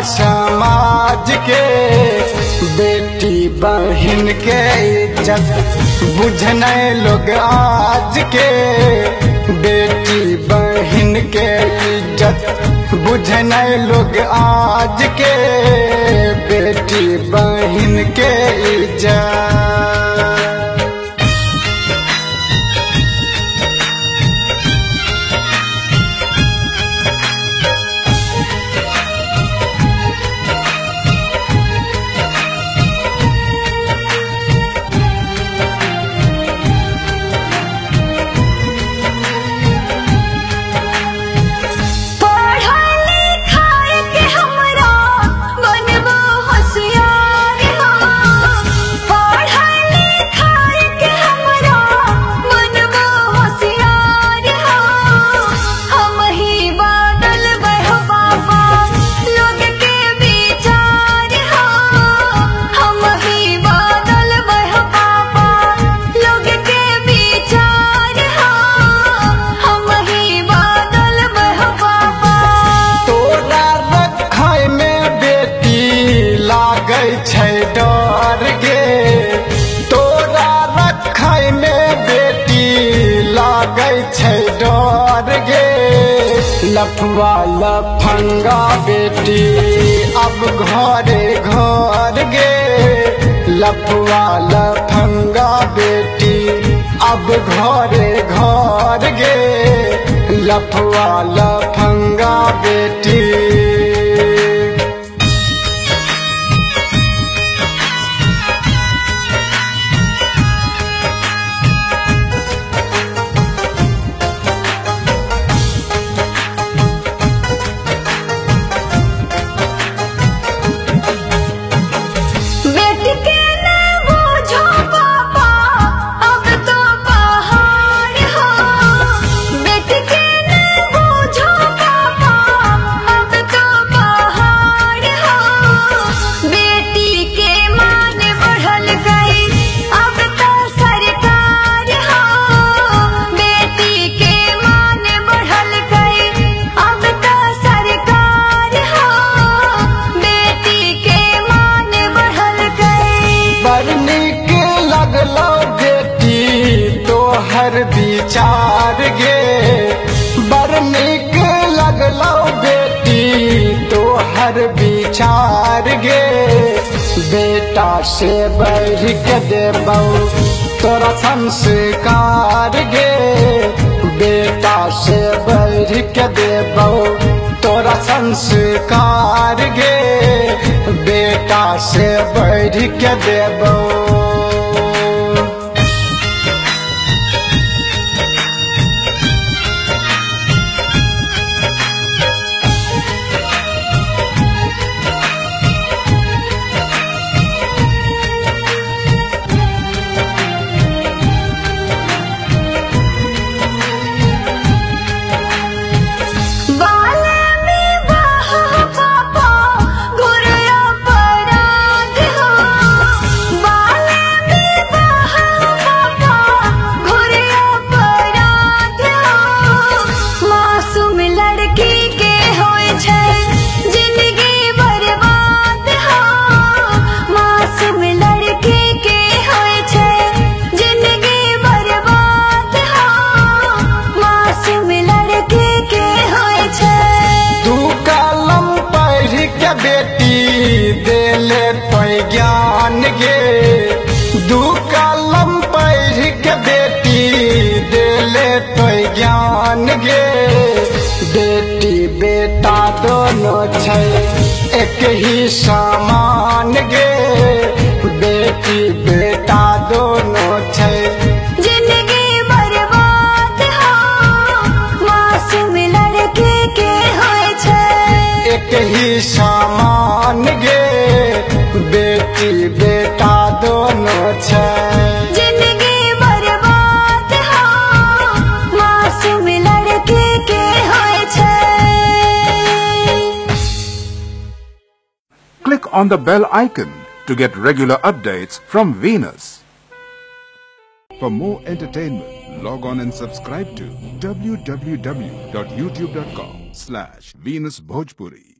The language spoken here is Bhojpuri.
समाज के, बेटी बहन के इज्जत बुझने लोग आज के, बेटी बहन के इज्जत बुझने लोग आज के, बेटी बहन के इज्जत। डर गे तोरा रखै में बेटी लागै छै डर गे, लफुआ लफंगा बेटी अब घरे घर गे, लफुआ लफंगा बेटी अब घरे घर गे, लफुआ लफंगा बेटी। विचार गे बड़ नीक लगलो बेटी तोहर विचार गे, बेटा से बढ़ के देबौ तोरा संस्कार गे, बेटा से बढ़ के देबौ तोरा संस्कार गे, बेटा से बढ़ के देबौ। ज्ञान गे दू कलम पढ़ के बेटी देले तो ज्ञान गे, बेटी बेटा दोनों छै एक ही समान गे, बेटी बेटा दोनों छै जिंदगी बर्बाद हो मासूम लड़के के होय छै, एक ही समान गे बेटी बेटा दोनों छै। जिंदगी बर्बाद हो मासूम लड़के के होय छै। Click on the bell icon to get regular updates from Venus. For more entertainment, log on and subscribe to www.youtube.com/VenusBhojpuri.